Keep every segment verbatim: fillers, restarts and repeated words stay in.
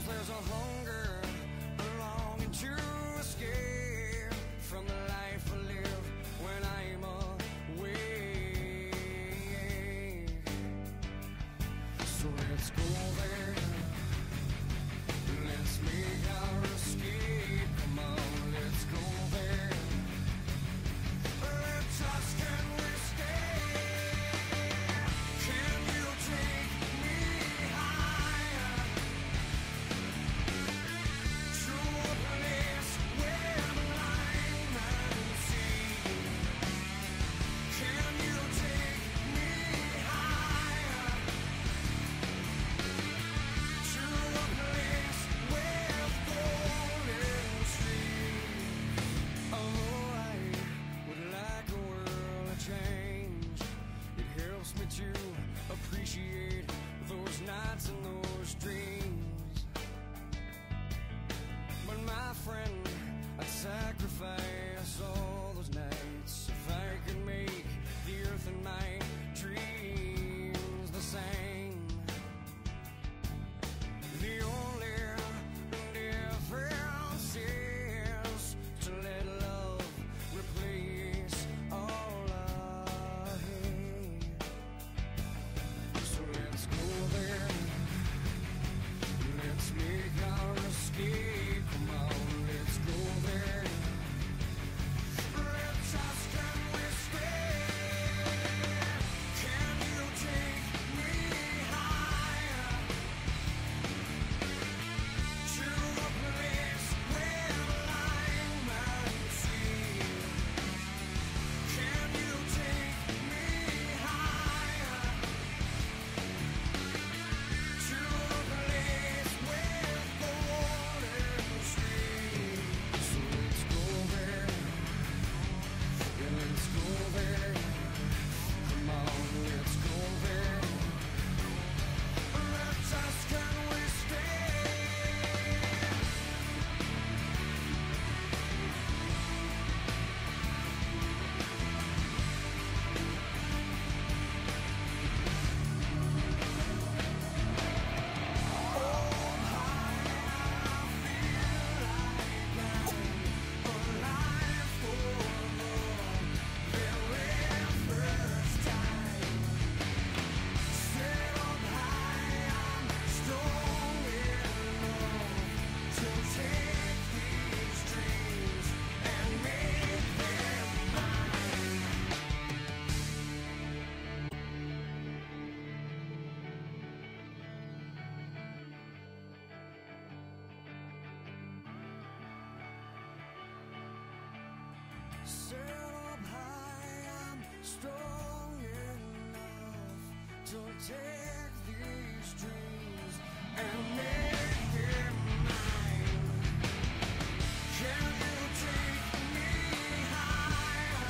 Sometimes there's a hunger, a longing to escape from the life I live when I'm awake. So let's go there, let's make our escape. Come on, let's go there. Let us can we stay? Can you take me higher to a place where blind men see? Can you take me higher to a place with golden streams? Oh, I would like a world to change. It helps me to appreciate those nights and those dreams. But my friend, I'd sacrifice all those nights if I could make the earth and my dreams the same. The only difference is to let love replace all I hate. So let's go there, let's make our escape. Come on, let's go there. Let us can we stay? Can you take me higher to a place where blind men see? Can you take me higher to a place with golden streams? So let's go there, yeah, let's go there. Come on, let's go there. Let us can we stay? Sail up high, I'm strong enough to take these dreams and make them mine. Can you take me higher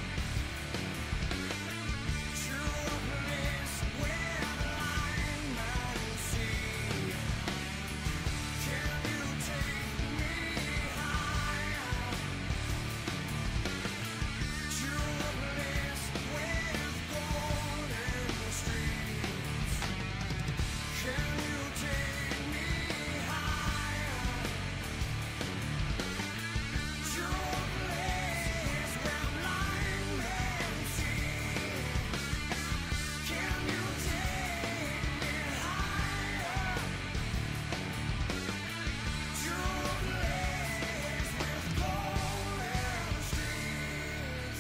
to a place where blind men see? Can you take me higher to a place with golden streams? Can you take me higher to a place where blind men see? Can you take me higher to a place with golden streams?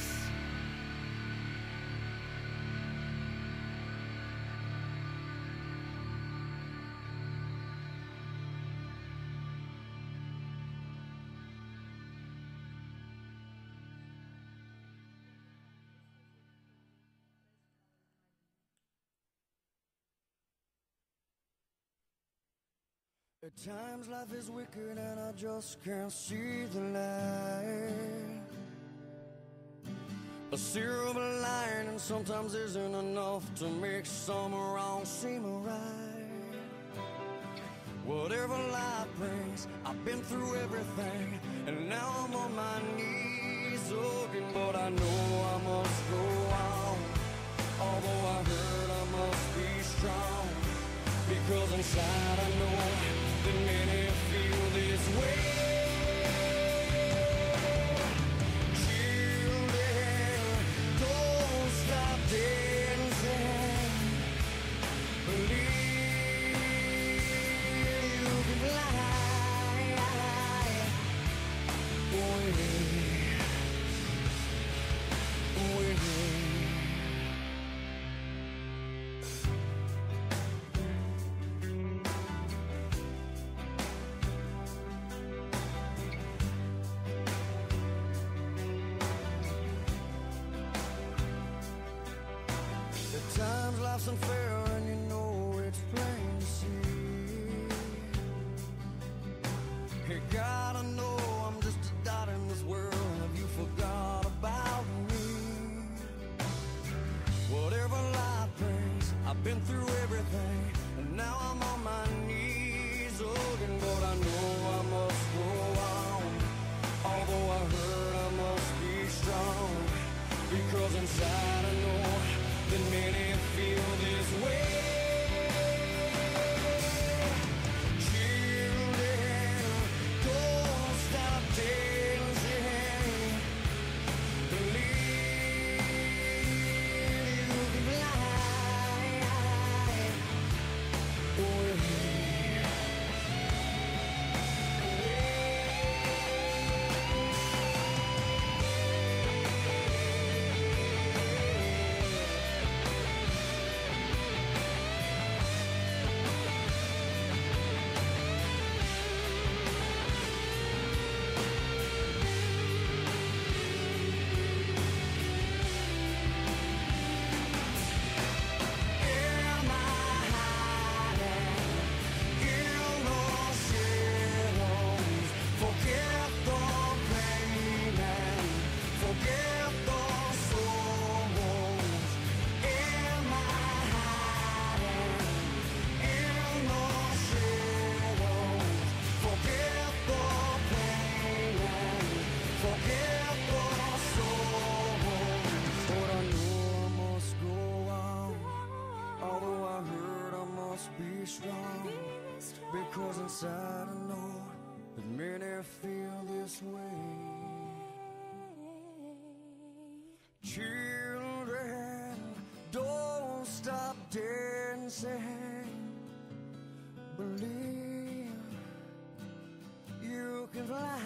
At times life is wicked and I just can't see the light. A silver lining sometimes isn't enough to make some wrong seem right. Whatever life brings, I've been through everything, and now I'm on my knees again. But I know I must go on, although I heard I must be strong, because inside I know that many Sometimes life's unfair and you know it's plain to see. Hey God, I know I'm just a dot in this world. Have you forgot about me? Whatever life brings, I've been through everything, and now I'm on my knees again. But I know I must go on. Although I hurt, I must be strong, because inside I know that many feel this way. Children, don't stop dancing. Believe you can fly away. Am I hiding in the shadows? Forget the pain and forget the sorrows. Am I hiding in the shadows? Forget the pain and forget the sorrows. But I know I must go on. Although I hurt, I must be strong, because inside I know that many feel this way. Children, don't stop dancing. Believe you can fly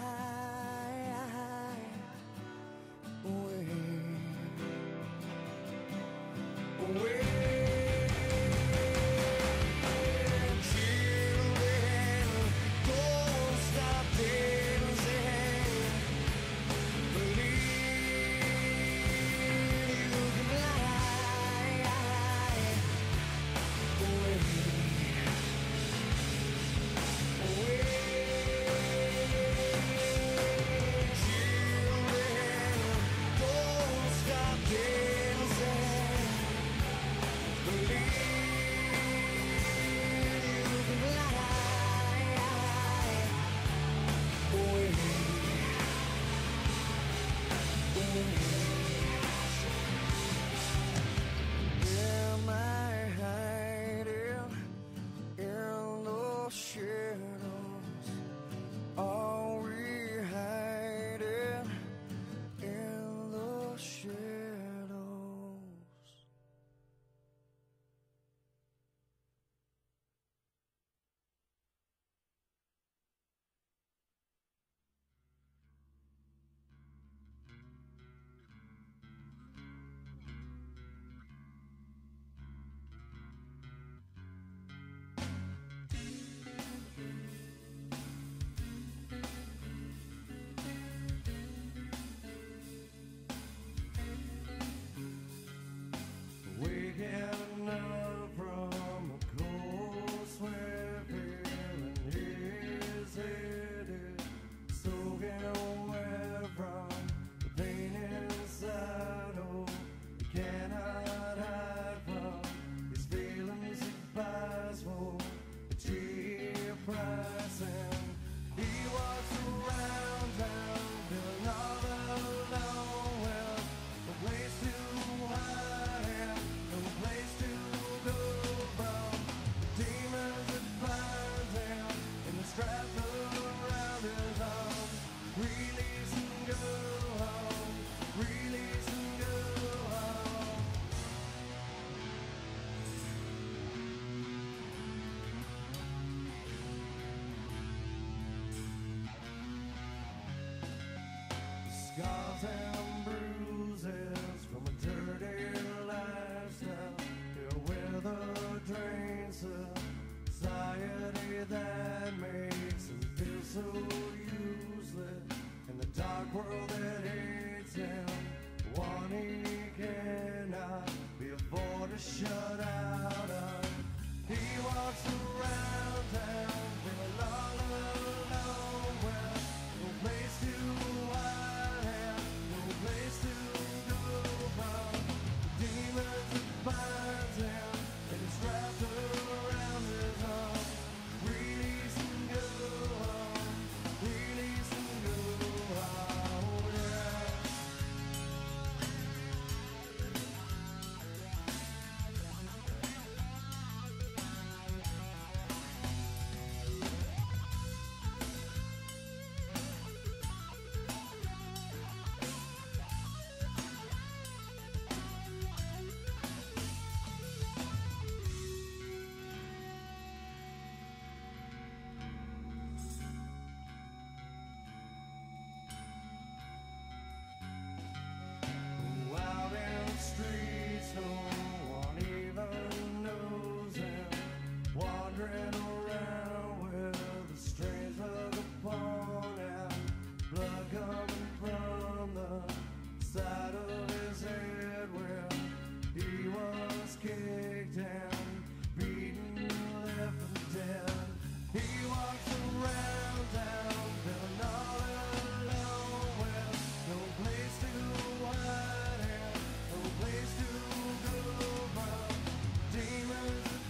away. Away. Children, don't stop dancing. Believe you can fly away. Away. Children, don't stop dancing. Believe you can fly away. Am I hiding in the shadows? Are we hiding in the shadows? Waking up from a cold sweat feeling is headed, soaking wet from the pain inside. Oh, you cannot hide from these feelings of past. Oh, a cheap price, and he walks around town feeling all alone with a place to hide and no place to go from the demons that bind him and the strap around his arms. Release and go home, release and go home. Scars and bruises from a dirty lifestyle, filled with a drain society that makes him feel so useless, in the dark world that hates him. One he cannot be afforded to share.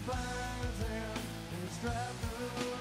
finds him, he's trapped away.